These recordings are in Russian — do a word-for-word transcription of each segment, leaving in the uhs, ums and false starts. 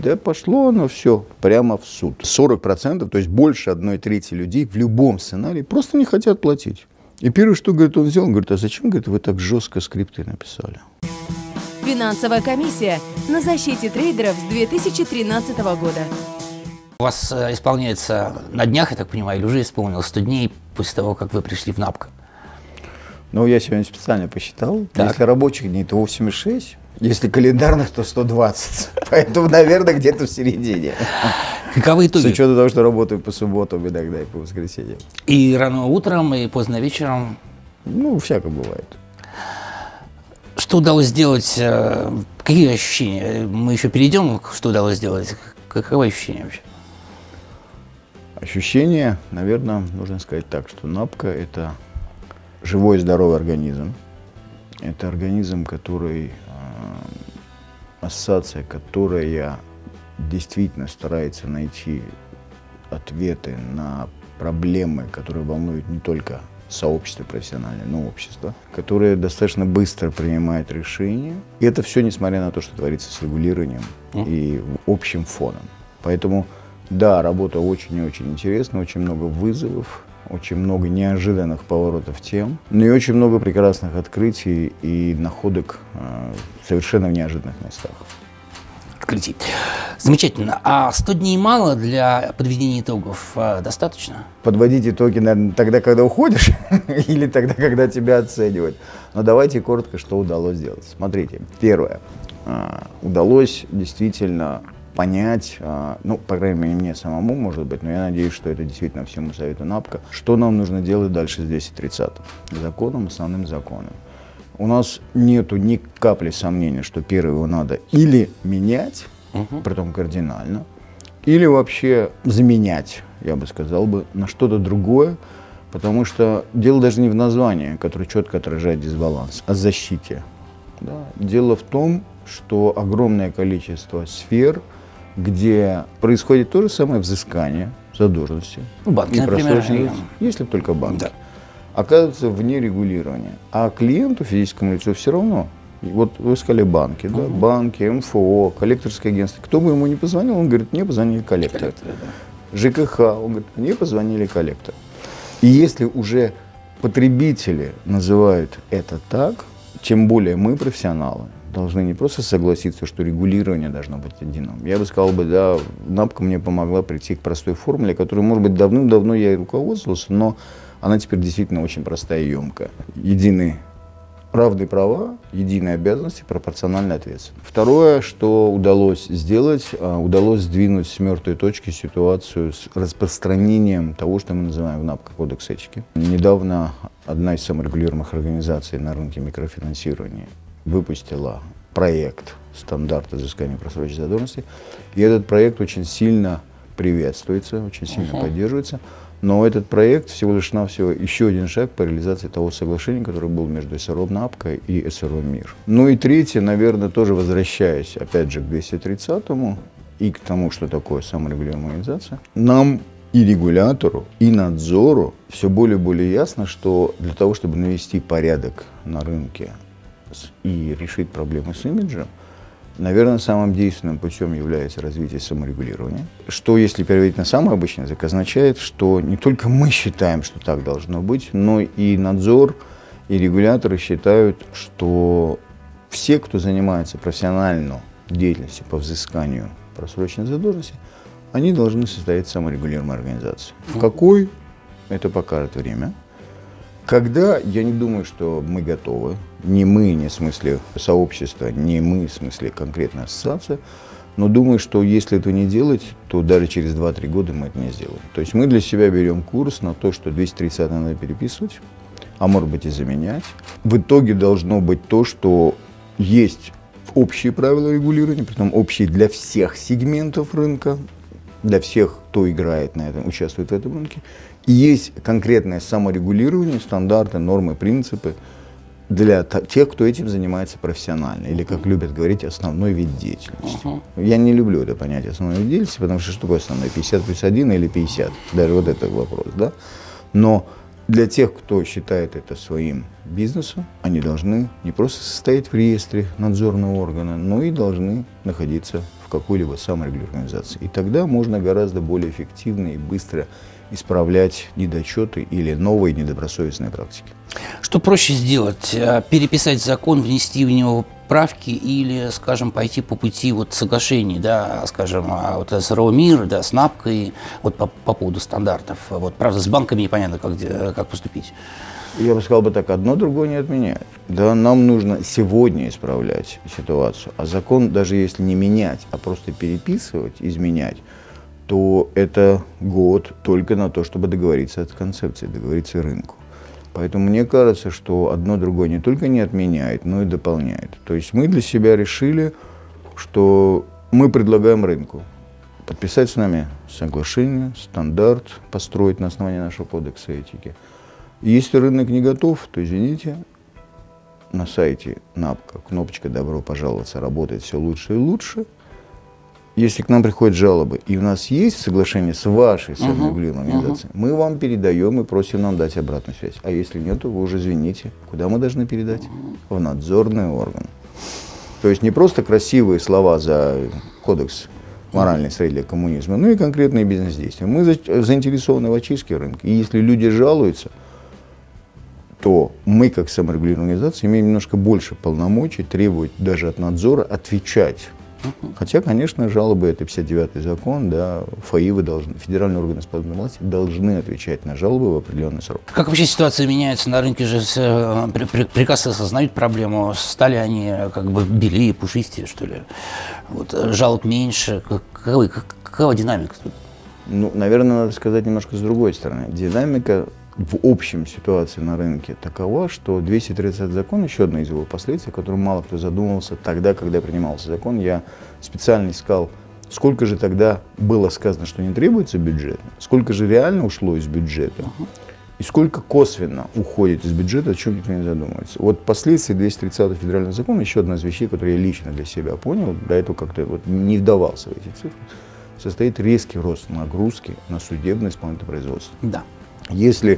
Да пошло оно все прямо в суд. сорок процентов, то есть больше одной трети людей в любом сценарии просто не хотят платить. И первое, что, говорит, он сделал, он говорит, а зачем, говорит, вы так жестко скрипты написали? Финансовая комиссия на защите трейдеров с две тысячи тринадцатого года. У вас исполняется на днях, я так понимаю, или уже исполнилось сто дней после того, как вы пришли в НАПКО? Ну, я сегодня специально посчитал. Так. Если рабочих дней, то восемьдесят шесть. Если календарных, то сто двадцать. Поэтому, наверное, где-то в середине. Каковы итоги? С учетом того, что работаю по субботам иногда и по воскресеньям. И рано утром, и поздно вечером? Ну, всяко бывает. Что удалось сделать? Какие ощущения? Мы еще перейдем, что удалось сделать. Каковы ощущения вообще? Ощущения, наверное, нужно сказать так, что НАПКО – это живой здоровый организм. Это организм, который, ассоциация, которая действительно старается найти ответы на проблемы, которые волнуют не только сообщество профессиональное, но и общество, которое достаточно быстро принимает решения. И это все несмотря на то, что творится с регулированием mm. и общим фоном. Поэтому, да, работа очень и очень интересна, очень много вызовов, очень много неожиданных поворотов тем, но и очень много прекрасных открытий и находок э, совершенно в неожиданных местах. Открытий. Замечательно. А сто дней мало для подведения итогов? А, достаточно? Подводить итоги, наверное, тогда, когда уходишь, или тогда, когда тебя оценивают. Но давайте коротко, что удалось сделать. Смотрите, первое. Э, удалось действительно понять, ну, по крайней мере, мне самому, может быть, но я надеюсь, что это действительно всему совету НАПКО, что нам нужно делать дальше с двести тридцатым законом, основным законом. У нас нету ни капли сомнения, что первый его надо или менять, угу. притом кардинально, или вообще заменять, я бы сказал бы, на что-то другое, потому что дело даже не в названии, которое четко отражает дисбаланс, а в защите. Да? Дело в том, что огромное количество сфер, где происходит то же самое взыскание задолженности. Ну, банки, например. Если только банки. Да. Оказывается вне регулирования. А клиенту, физическому лицу, все равно. Вот вы сказали банки, да? Угу. Банки, эм эф о, коллекторское агентство. Кто бы ему не позвонил, он говорит, мне позвонили коллекторы. Коллекторы, да. ЖКХ, он говорит, мне позвонили коллекторы. И если уже потребители называют это так, тем более мы, профессионалы, должны не просто согласиться, что регулирование должно быть единым. Я бы сказал, бы, да, НАПКО мне помогла прийти к простой формуле, которой, может быть, давным-давно я и руководствовался, но она теперь действительно очень простая и емкая. Единые равные права, единые обязанности, пропорциональная ответственность. Второе, что удалось сделать, удалось сдвинуть с мертвой точки ситуацию с распространением того, что мы называем в НАПКО кодекс этики. Недавно одна из саморегулируемых организаций на рынке микрофинансирования выпустила проект стандарта взыскания просроченной задолженности. И этот проект очень сильно приветствуется, очень сильно uh-huh. поддерживается. Но этот проект всего лишь навсего еще один шаг по реализации того соглашения, которое было между эс эр о НАПКО и эс эр о МИР. Ну и третье, наверное, тоже возвращаясь опять же к двести тридцатому и к тому, что такое саморегулируемая организация, нам и регулятору, и надзору все более и более ясно, что для того, чтобы навести порядок на рынке и решить проблемы с имиджем, наверное, самым действенным путем является развитие саморегулирования. Что, если переводить на самый обычный язык, означает, что не только мы считаем, что так должно быть, но и надзор, и регуляторы считают, что все, кто занимается профессиональной деятельностью по взысканию просроченной задолженности, они должны состоять в саморегулируемой организации. В какой? Это покажет время. Когда, я не думаю, что мы готовы, не мы, не в смысле сообщества, не мы, в смысле конкретной ассоциации, но думаю, что если этого не делать, то даже через два-три года мы это не сделаем. То есть мы для себя берем курс на то, что двести тридцать надо переписывать, а может быть и заменять. В итоге должно быть то, что есть общие правила регулирования, притом общие для всех сегментов рынка, для всех, кто играет на этом, участвует в этом рынке. И есть конкретное саморегулирование, стандарты, нормы, принципы для тех, кто этим занимается профессионально, или, как любят говорить, основной вид деятельности. Uh-huh. Я не люблю это понятие основной вид деятельности, потому что что такое основной? пятьдесят плюс один или пятьдесят? Даже вот это вопрос, да? Но для тех, кто считает это своим бизнесом, они должны не просто состоять в реестре надзорного органа, но и должны находиться в какой-либо саморегуляризации. И тогда можно гораздо более эффективно и быстро исправлять недочеты или новые недобросовестные практики. Что проще сделать? Переписать закон, внести в него правки или, скажем, пойти по пути вот соглашений, да, скажем, вот с РОМИР, да, с НАПКой, вот по, по поводу стандартов. Вот, правда, с банками непонятно, как, как поступить. Я бы сказал бы так, одно другое не отменяет. Да, нам нужно сегодня исправлять ситуацию, а закон, даже если не менять, а просто переписывать, изменять, то это год только на то, чтобы договориться от концепции, договориться рынку. Поэтому мне кажется, что одно другое не только не отменяет, но и дополняет. То есть мы для себя решили, что мы предлагаем рынку подписать с нами соглашение, стандарт, построить на основании нашего кодекса этики. И если рынок не готов, то, извините, на сайте НАПКа кнопочка «Добро пожаловаться» работает все лучше и лучше. Если к нам приходят жалобы, и у нас есть соглашение с вашей саморегулируемой uh-huh, организацией, uh-huh. мы вам передаем и просим нам дать обратную связь. А если нет, то вы уже извините. Куда мы должны передать? Uh-huh. В надзорный орган. То есть не просто красивые слова за кодекс моральной среды для коммунизма, но и конкретные бизнес-действия. Мы за- заинтересованы в очистке рынка. И если люди жалуются, то мы, как саморегулируемая организация, имеем немножко больше полномочий требовать даже от надзора отвечать. Хотя, конечно, жалобы — это пятьдесят девятый закон, да, ФАИВы должны, федеральные органы исполнительной власти должны отвечать на жалобы в определенный срок. Как вообще ситуация меняется на рынке? Же прекрасно осознают проблему. Стали они как бы белее, пушистее, что ли? Вот, жалоб меньше. Какова, какова динамика? Ну, наверное, надо сказать немножко с другой стороны. Динамика в общем ситуации на рынке такова, что двести тридцатый закон, еще одно из его последствий, о котором мало кто задумывался тогда, когда принимался закон. Я специально искал, сколько же тогда было сказано, что не требуется бюджет, сколько же реально ушло из бюджета, uh-huh. и сколько косвенно уходит из бюджета, о чем никто не задумывается. Вот последствия двести тридцатого федерального закона, еще одна из вещей, которые я лично для себя понял, до этого как-то вот не вдавался в эти цифры, состоит резкий рост нагрузки на судебное исполнительное производство. Да. Если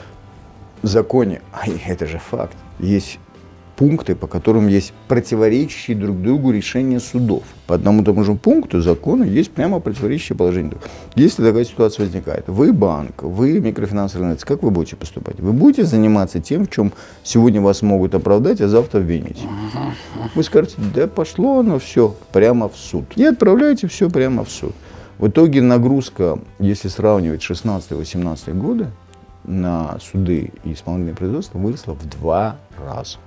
в законе, а это же факт, есть пункты, по которым есть противоречащие друг другу решения судов. По одному и тому же пункту закона есть прямо противоречащие положения. Если такая ситуация возникает, вы банк, вы микрофинансовый организация, как вы будете поступать? Вы будете заниматься тем, в чем сегодня вас могут оправдать, а завтра обвинить? Вы скажете, да пошло оно все прямо в суд. И отправляете все прямо в суд. В итоге нагрузка, если сравнивать шестнадцатый-восемнадцатый годы, на суды и исполнительное производство выросла в два раза.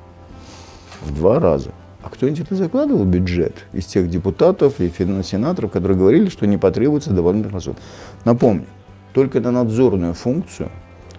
В два раза. А кто-нибудь это закладывал в бюджет из тех депутатов и сенаторов, которые говорили, что не потребуется дополнительных расходов? Напомню, только на надзорную функцию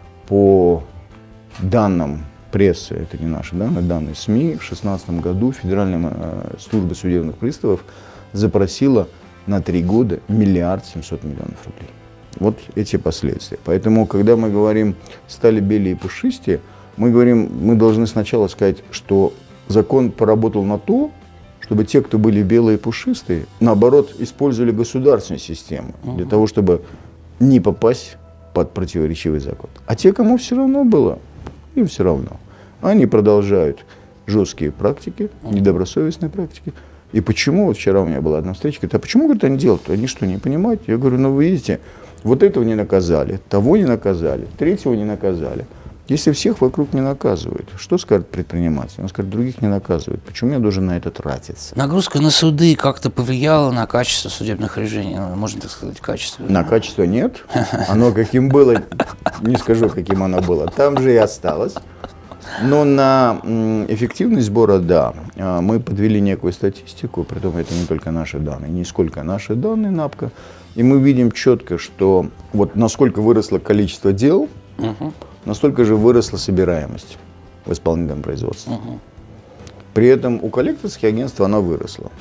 по данным прессы, это не наши данные, данные СМИ, в две тысячи шестнадцатом году Федеральная служба судебных приставов запросила на три года миллиард семьсот миллионов рублей. Вот эти последствия. Поэтому, когда мы говорим «стали белее и пушистее», мы говорим, мы должны сначала сказать, что закон поработал на то, чтобы те, кто были белые и пушистые, наоборот, использовали государственную систему для того, чтобы не попасть под противоречивый закон. А те, кому все равно было, им все равно. Они продолжают жесткие практики, недобросовестные практики. И почему, вот вчера у меня была одна встреча, говорит, а почему, говорит, они делают? Они что, не понимают? Я говорю, ну вы видите, вот этого не наказали, того не наказали, третьего не наказали. Если всех вокруг не наказывают, что скажет предприниматель? Он скажет, других не наказывают. Почему я должен на это тратиться? Нагрузка на суды как-то повлияла на качество судебных решений? Можно так сказать, качество? На качество нет. Оно каким было, не скажу, каким оно было. Там же и осталось. Но на эффективность сбора, да, мы подвели некую статистику, притом это не только наши данные, не сколько наши данные НАПКа, и мы видим четко, что вот насколько выросло количество дел, uh-huh. настолько же выросла собираемость в исполнительном производстве. Uh-huh. При этом у коллекторских агентств она выросла.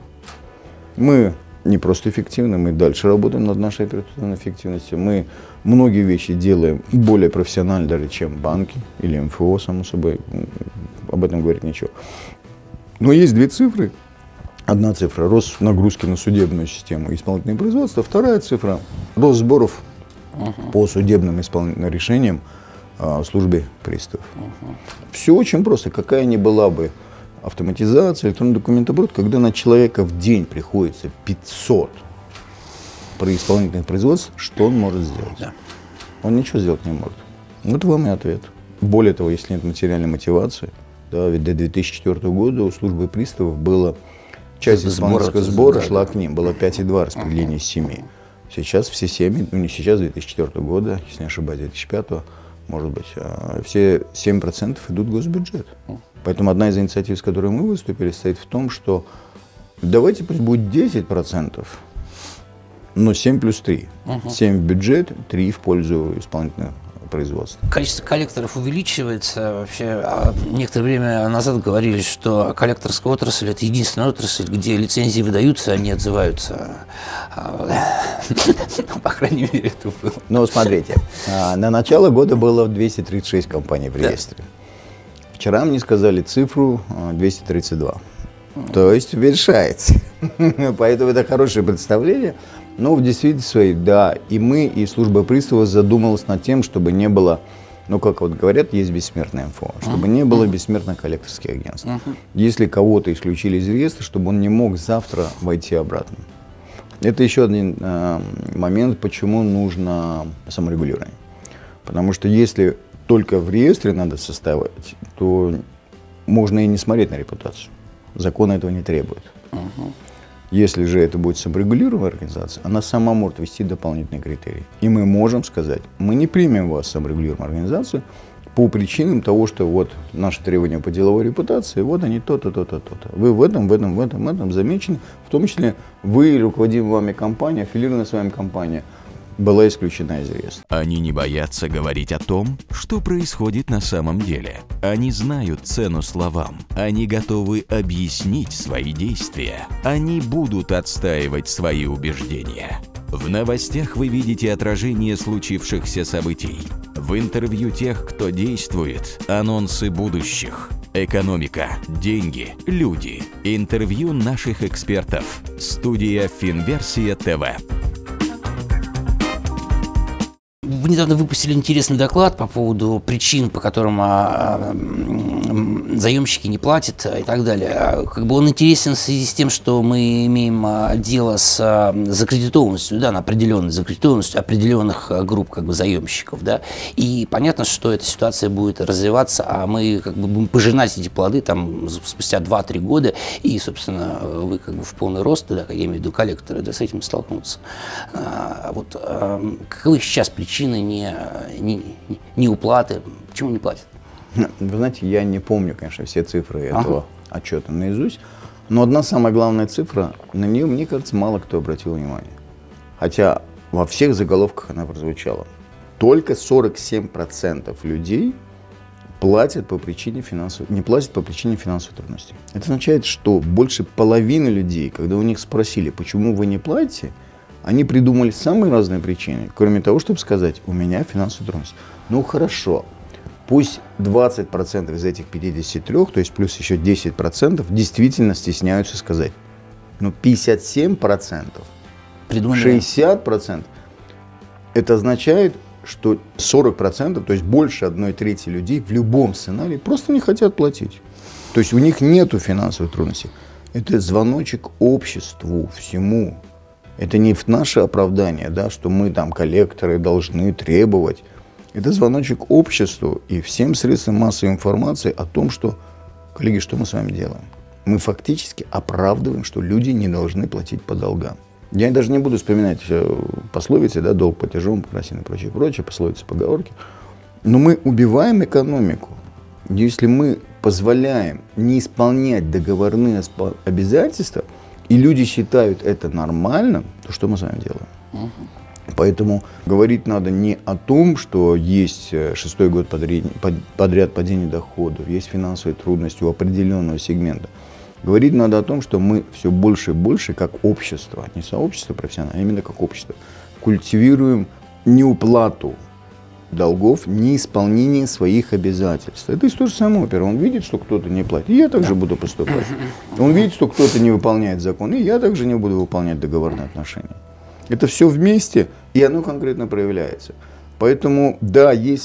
Мы не просто эффективны, мы дальше работаем над нашей операционной эффективностью. Мы многие вещи делаем более профессионально даже, чем банки или эм эф о, само собой. Об этом говорить ничего. Но есть две цифры. Одна цифра – рост нагрузки на судебную систему и исполнительное производство. Вторая цифра – рост сборов uh-huh. по судебным исполнительным решениям а, службе приставов. Uh-huh. Все очень просто. Какая ни была бы автоматизация, электронный документооборот, когда на человека в день приходится пятьсот при исполнительных производствах, что он может сделать? Да. Он ничего сделать не может. Вот вам и ответ. Более того, если нет материальной мотивации, да, ведь до две тысячи четвёртого года у службы приставов было часть исполнительского сбора да, шла да. к ним, было пять и два распределение uh-huh. семей. Сейчас все семьи, ну не сейчас, две тысячи четвёртого года, если не ошибаюсь, две тысячи пятого, может быть, все семь процентов идут в госбюджет. Uh-huh. Поэтому одна из инициатив, с которой мы выступили, состоит в том, что давайте пусть будет десять процентов, но семь плюс три. Uh-huh. семь в бюджет, три в пользу исполнительного производства. Количество коллекторов увеличивается. Вообще, а некоторое время назад говорили, что коллекторская отрасль – это единственная отрасль, где лицензии выдаются, а не отзываются. По крайней мере, это было. Ну, смотрите, на начало года было двести тридцать шесть компаний в реестре. Вчера мне сказали цифру двести тридцать два. То есть уменьшается. Поэтому это хорошее представление. Но в действительности своей, да, и мы, и служба приставов задумалась над тем, чтобы не было, ну, как вот говорят, есть бессмертное эм эф о, чтобы не было бессмертных коллекторских агентств. Если кого-то исключили из реестра, чтобы он не мог завтра войти обратно. Это еще один э, момент, почему нужно саморегулирование. Потому что если только в реестре надо составить, то можно и не смотреть на репутацию. Закон этого не требует. Uh-huh. Если же это будет саморегулируемая организация, она сама может ввести дополнительные критерии. И мы можем сказать, мы не примем вас в саморегулируемую организацию по причинам того, что вот наши требования по деловой репутации, вот они то-то, то-то, то-то. Вы в этом, в этом, в этом, в этом замечены. В том числе вы, руководимая вами компания, аффилированная с вами компания, была исключена из реестра. Они не боятся говорить о том, что происходит на самом деле. Они знают цену словам. Они готовы объяснить свои действия. Они будут отстаивать свои убеждения. В новостях вы видите отражение случившихся событий. В интервью тех, кто действует, анонсы будущих. Экономика, деньги, люди. Интервью наших экспертов. Студия Финверсия ТВ. Вы недавно выпустили интересный доклад по поводу причин, по которым а, а, заемщики не платят и так далее. Как бы он интересен в связи с тем, что мы имеем а, дело с а, закредитованностью, да, на определенной закредитованностью определенных а, групп как бы, заемщиков. Да, и понятно, что эта ситуация будет развиваться, а мы как бы, будем пожинать эти плоды там, спустя два-три года, и, собственно, вы как бы, в полный рост, да, я имею в виду коллекторы, да, с этим столкнутся. А, вот, а, каковы сейчас причины Не, не, не уплаты? Почему не платят? Вы знаете, я не помню, конечно, все цифры этого ага. отчета наизусть, но одна самая главная цифра, на нее, мне кажется, мало кто обратил внимание. Хотя во всех заголовках она прозвучала. Только сорок семь процентов людей платят по причине финансовой, не платят по причине финансовой трудности. Это означает, что больше половины людей, когда у них спросили, почему вы не платите, они придумали самые разные причины, кроме того, чтобы сказать, у меня финансовая трудность. Ну хорошо, пусть двадцать процентов из этих пятидесяти трёх, то есть плюс еще десять процентов, действительно стесняются сказать. Но пятьдесят семь процентов, придумали. шестьдесят процентов, это означает, что сорок процентов, то есть больше одной трети людей в любом сценарии просто не хотят платить. То есть у них нету финансовой трудности. Это звоночек обществу, всему. Это не наше оправдание, да, что мы там коллекторы должны требовать. Это звоночек обществу и всем средствам массовой информации о том, что, коллеги, что мы с вами делаем? Мы фактически оправдываем, что люди не должны платить по долгам. Я даже не буду вспоминать пословицы, да, долг платежом красен и прочее, прочее, пословицы, поговорки. Но мы убиваем экономику, если мы позволяем не исполнять договорные обязательства, и люди считают это нормальным, то что мы с вами делаем? Uh-huh. Поэтому говорить надо не о том, что есть шестой год подряд, подряд падение доходов, есть финансовые трудности у определенного сегмента. Говорить надо о том, что мы все больше и больше как общество, не сообщество профессиональное, а именно как общество, культивируем неуплату долгов, неисполнение своих обязательств. Это из той же самой оперы. Он видит, что кто-то не платит, и я также буду поступать. Он видит, что кто-то не выполняет закон, и я также не буду выполнять договорные отношения. Это все вместе, и оно конкретно проявляется. Поэтому, да, есть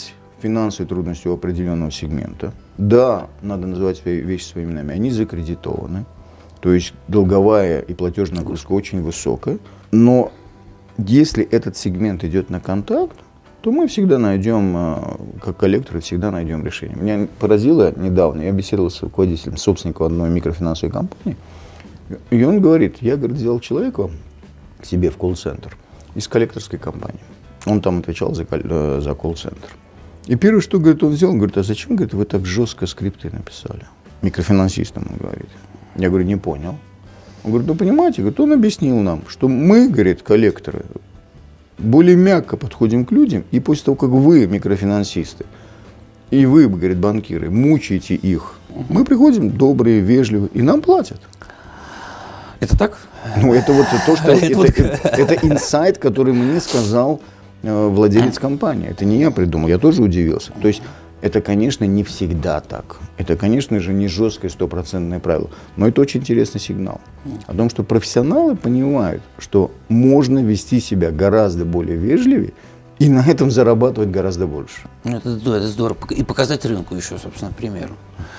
финансовые трудности у определенного сегмента. Да, надо называть свои вещи своими именами, они закредитованы. То есть долговая и платежная нагрузка очень высокая. Но если этот сегмент идет на контакт, то мы всегда найдем, как коллекторы, всегда найдем решение. Меня поразило недавно, я беседовал с руководителем, собственником одной микрофинансовой компании, и он говорит, я, говорит, взял человека к себе в колл-центр из коллекторской компании. Он там отвечал за, за колл-центр. И первое, что, говорит, он взял, он говорит, а зачем, говорит, вы так жестко скрипты написали? Микрофинансистам, он говорит. Я говорю, не понял. Он говорит, ну понимаете, говорит, он объяснил нам, что мы, говорит, коллекторы, более мягко подходим к людям, и после того, как вы, микрофинансисты, и вы, говорит, банкиры, мучаете их, мы приходим добрые, вежливые, и нам платят. Это так? Ну, это вот то, что... Это инсайт, который мне сказал э, владелец компании. Это не я придумал, я тоже удивился. То есть, это, конечно, не всегда так. Это, конечно же, не жесткое стопроцентное правило. Но это очень интересный сигнал. О том, что профессионалы понимают, что можно вести себя гораздо более вежливее и на этом зарабатывать гораздо больше. Это, это здорово. И показать рынку еще, собственно, к примеру.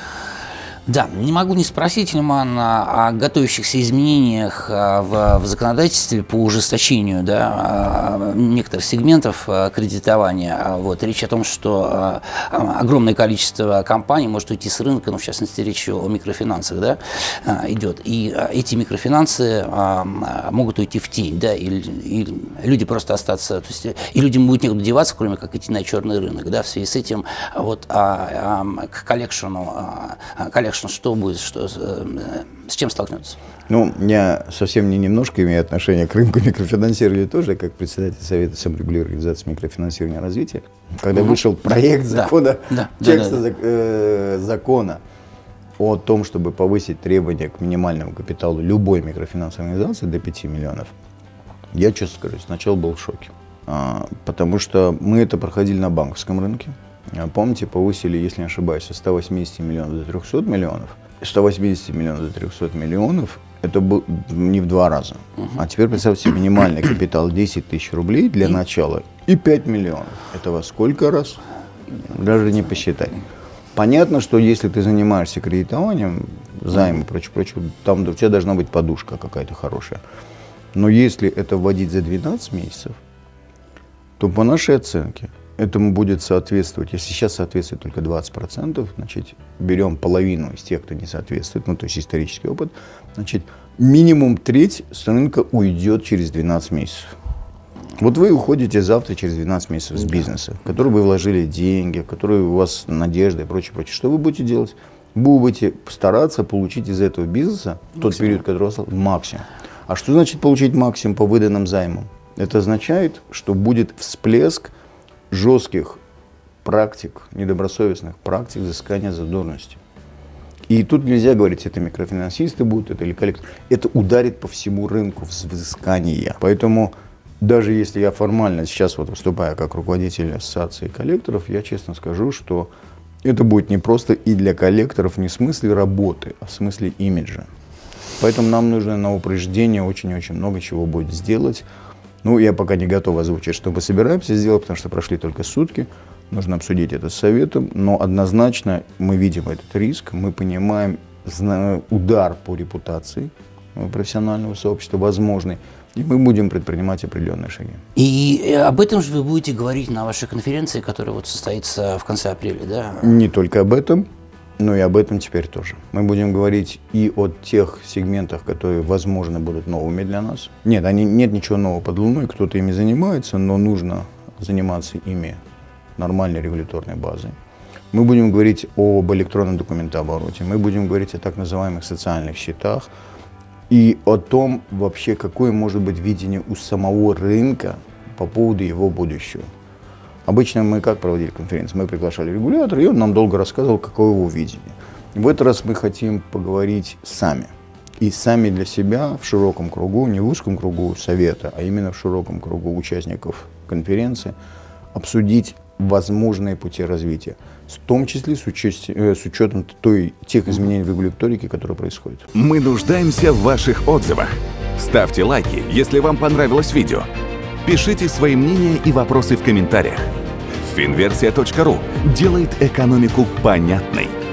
Да, не могу не спросить, Ильман, о готовящихся изменениях в, в законодательстве по ужесточению, да, некоторых сегментов кредитования. Вот, речь о том, что огромное количество компаний может уйти с рынка, ну, в частности, речь о микрофинансах, да, идет. И эти микрофинансы могут уйти в тень, да, и, и люди просто остаться, то есть и людям будет некуда деваться, кроме как идти на черный рынок, да, в связи с этим вот а, а, к коллекшену, а, коллекшену что будет, что, с чем столкнется? Ну, я совсем не немножко имею отношение к рынку микрофинансирования тоже, как председатель Совета саморегулирующей организации микрофинансирования и развития. Когда угу. вышел проект закона, да, да, текста да, да, да. Э, закона о том, чтобы повысить требования к минимальному капиталу любой микрофинансовой организации до пяти миллионов, я, честно скажу, сначала был в шоке. А, потому что мы это проходили на банковском рынке. Помните, повысили, если не ошибаюсь, со ста восьмидесяти миллионов до трехсот миллионов. сто восемьдесят миллионов до трехсот миллионов – это был не в два раза. Uh-huh. А теперь представьте себе минимальный капитал десять тысяч рублей для начала и пять миллионов. Это во сколько раз? Даже не посчитать. Понятно, что если ты занимаешься кредитованием, займы и прочее, прочее, там у тебя должна быть подушка какая-то хорошая. Но если это вводить за двенадцать месяцев, то по нашей оценке этому будет соответствовать, если сейчас соответствует только двадцать процентов, значит, берем половину из тех, кто не соответствует, ну, то есть исторический опыт, значит, минимум треть с рынка уйдет через двенадцать месяцев. Вот вы уходите завтра через двенадцать месяцев с бизнеса, в который вы вложили деньги, в который у вас надежда и прочее, прочее. Что вы будете делать? Вы будете стараться получить из этого бизнеса в тот период, который у вас максимум. А что значит получить максимум по выданным займам? Это означает, что будет всплеск жестких практик, недобросовестных практик взыскания задолженности. И тут нельзя говорить, это микрофинансисты будут, это или коллектор. Это ударит по всему рынку взыскания. Поэтому даже если я формально сейчас вот выступаю как руководитель ассоциации коллекторов, я честно скажу, что это будет не просто и для коллекторов не в смысле работы, а в смысле имиджа. Поэтому нам нужно на упреждение очень-очень много чего будет сделать. Ну, я пока не готов озвучить, что мы собираемся сделать, потому что прошли только сутки. Нужно обсудить это с Советом. Но однозначно мы видим этот риск, мы понимаем удар по репутации профессионального сообщества возможный. И мы будем предпринимать определенные шаги. И об этом же вы будете говорить на вашей конференции, которая вот состоится в конце апреля, да? Не только об этом, но и об этом теперь тоже. Мы будем говорить и о тех сегментах, которые, возможно, будут новыми для нас. Нет, они, нет ничего нового под луной, кто-то ими занимается, но нужно заниматься ими нормальной регуляторной базой. Мы будем говорить об электронном документообороте, мы будем говорить о так называемых социальных счетах и о том, вообще, какое может быть видение у самого рынка по поводу его будущего. Обычно мы как проводили конференцию? Мы приглашали регулятора, и он нам долго рассказывал, какое его видение. В этот раз мы хотим поговорить сами. И сами для себя в широком кругу, не в узком кругу совета, а именно в широком кругу участников конференции, обсудить возможные пути развития, в том числе с, участь... с учетом той, тех изменений в регуляторике, которые происходят. Мы нуждаемся в ваших отзывах. Ставьте лайки, если вам понравилось видео. Пишите свои мнения и вопросы в комментариях. Финверсия точка ру делает экономику понятной,